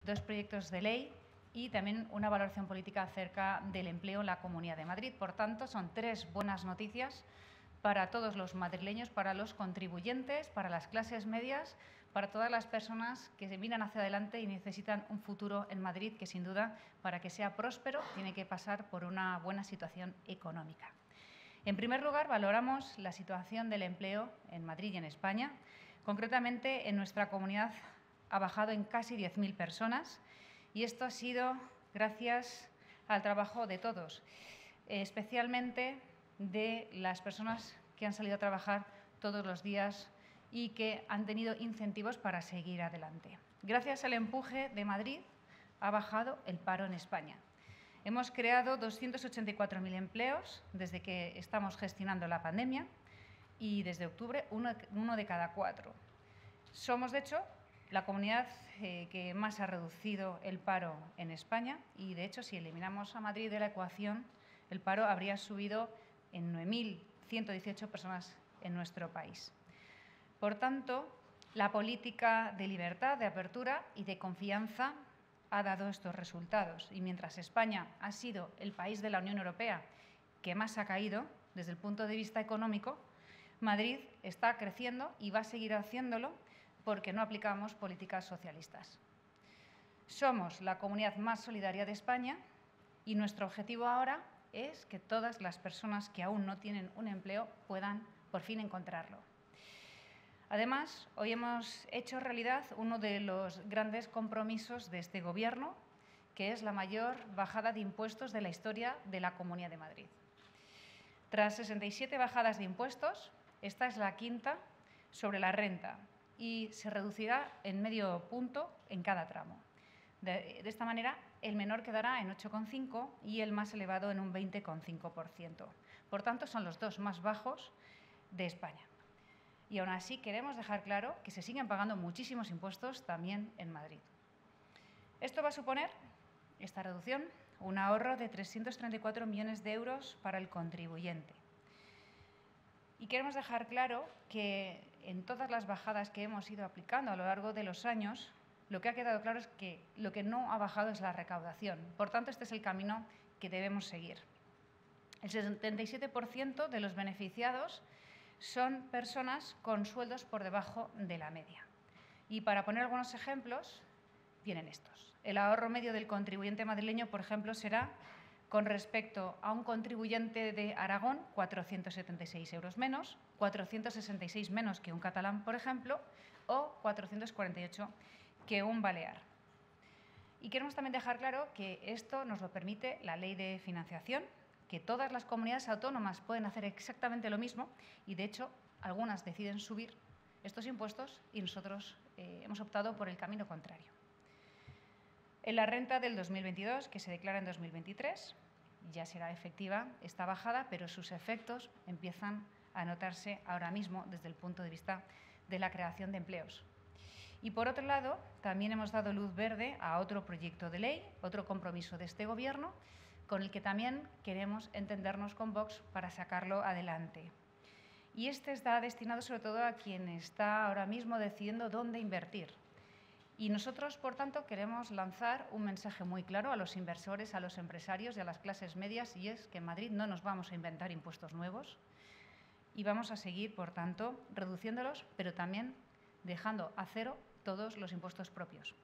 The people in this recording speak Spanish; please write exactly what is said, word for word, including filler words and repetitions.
dos proyectos de ley y también una valoración política acerca del empleo en la Comunidad de Madrid. Por tanto, son tres buenas noticias para todos los madrileños, para los contribuyentes, para las clases medias, para todas las personas que se miran hacia adelante y necesitan un futuro en Madrid que, sin duda, para que sea próspero, tiene que pasar por una buena situación económica. En primer lugar, valoramos la situación del empleo en Madrid y en España. Concretamente, en nuestra comunidad ha bajado en casi diez mil personas y esto ha sido gracias al trabajo de todos, especialmente de las personas que han salido a trabajar todos los días y que han tenido incentivos para seguir adelante. Gracias al empuje de Madrid ha bajado el paro en España. Hemos creado doscientos ochenta y cuatro mil empleos desde que estamos gestionando la pandemia y desde octubre uno, uno de cada cuatro. Somos, de hecho, la comunidad eh, que más ha reducido el paro en España y, de hecho, si eliminamos a Madrid de la ecuación, el paro habría subido en nueve mil ciento dieciocho personas en nuestro país. Por tanto, la política de libertad, de apertura y de confianza ha dado estos resultados. Y mientras España ha sido el país de la Unión Europea que más ha caído desde el punto de vista económico, Madrid está creciendo y va a seguir haciéndolo porque no aplicamos políticas socialistas. Somos la comunidad más solidaria de España y nuestro objetivo ahora es que todas las personas que aún no tienen un empleo puedan por fin encontrarlo. Además, hoy hemos hecho realidad uno de los grandes compromisos de este Gobierno, que es la mayor bajada de impuestos de la historia de la Comunidad de Madrid. Tras sesenta y siete bajadas de impuestos, esta es la quinta sobre la renta y se reducirá en medio punto en cada tramo. De, de esta manera, el menor quedará en ocho coma cinco y el más elevado en un veinte coma cinco por ciento. Por tanto, son los dos más bajos de España. Y aún así queremos dejar claro que se siguen pagando muchísimos impuestos también en Madrid. Esto va a suponer, esta reducción, un ahorro de trescientos treinta y cuatro millones de euros para el contribuyente. Y queremos dejar claro que en todas las bajadas que hemos ido aplicando a lo largo de los años, lo que ha quedado claro es que lo que no ha bajado es la recaudación. Por tanto, este es el camino que debemos seguir. El setenta y siete por ciento de los beneficiados son personas con sueldos por debajo de la media. Y para poner algunos ejemplos, vienen estos. El ahorro medio del contribuyente madrileño, por ejemplo, será, con respecto a un contribuyente de Aragón, cuatrocientos setenta y seis euros menos, cuatrocientos sesenta y seis menos que un catalán, por ejemplo, o cuatrocientos cuarenta y ocho que un balear. Y queremos también dejar claro que esto nos lo permite la Ley de Financiación, que todas las comunidades autónomas pueden hacer exactamente lo mismo y, de hecho, algunas deciden subir estos impuestos y nosotros eh, hemos optado por el camino contrario. En la renta del dos mil veintidós, que se declara en dos mil veintitrés, ya será efectiva esta bajada, pero sus efectos empiezan a notarse ahora mismo desde el punto de vista de la creación de empleos. Y, por otro lado, también hemos dado luz verde a otro proyecto de ley, otro compromiso de este Gobierno, con el que también queremos entendernos con Vox para sacarlo adelante. Y este está destinado sobre todo a quien está ahora mismo decidiendo dónde invertir. Y nosotros, por tanto, queremos lanzar un mensaje muy claro a los inversores, a los empresarios y a las clases medias, y es que en Madrid no nos vamos a inventar impuestos nuevos y vamos a seguir, por tanto, reduciéndolos, pero también dejando a cero todos los impuestos propios.